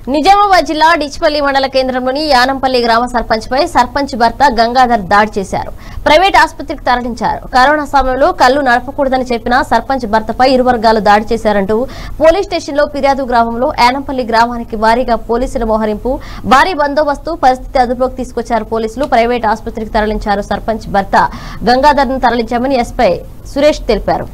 నిజామాబాద్ జిల్లా డిచ్పల్లి మండల కేంద్రంలోని యానంపల్లి గ్రామ సర్పంచ్పై సర్పంచ్ భర్త గంగాధర్ దాడి చేశారు. ప్రైవేట్ ఆసుపత్రికి తరలించారు. కరోనా సమయంలో కళ్లు నడపకూడదని చెప్పిన సర్పంచ్ భర్తపై ఇరు వర్గాలు దాడి చేశారంటూ పోలీస్ స్టేషన్లో ఫిర్యాదు. గ్రామంలో యానంపల్లి గ్రామానికి భారీగా పోలీసుల మోహరింపు, భారీ బందోబస్తు, పరిస్థితి అదుపులోకి తీసుకొచ్చారు పోలీసులు. ప్రైవేట్ ఆసుపత్రికి తరలించారు. సర్పంచ్ భర్త గంగాధర్ ను తరలించామని ఎస్పై సురేష్ తెలిపారు.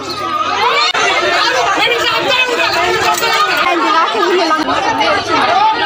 ఆ